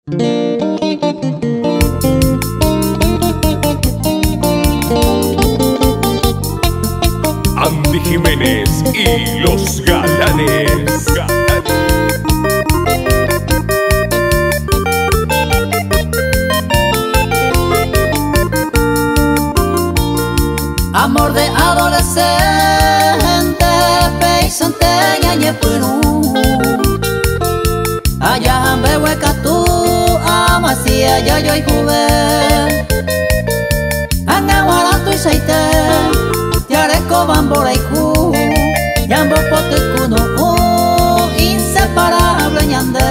Andy Jiménez y los Galanes. Amor de adolescente, peisante yañe puru. Allá en Behueca tú, amasía ya yo y juve. Angahuara tu y saite, yareco bambora y ju. Yambo pote kuno, inseparable ñande.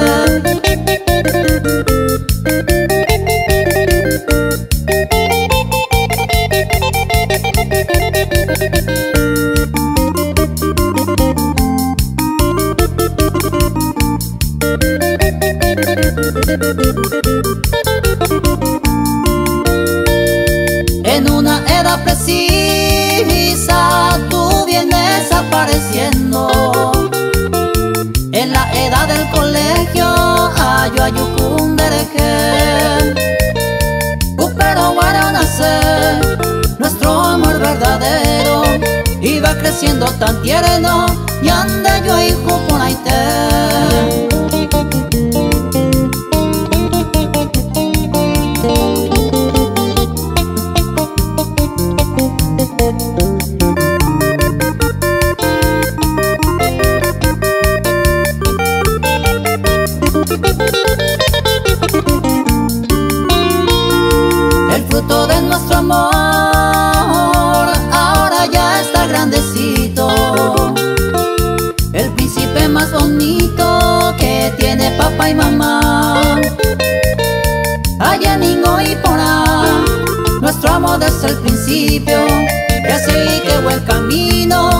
En una edad precisa tú vienes apareciendo. En la edad del colegio ayo ayucundereje. Pero guara nace nuestro amor verdadero. Iba creciendo tan tierno y ande yo hijo por ahí te. El fruto de nuestro amor ahora ya está grandecito. El príncipe más bonito que tiene papá y mamá. Allá Ningo y Porá, nuestro amor desde el principio. Y así que buen camino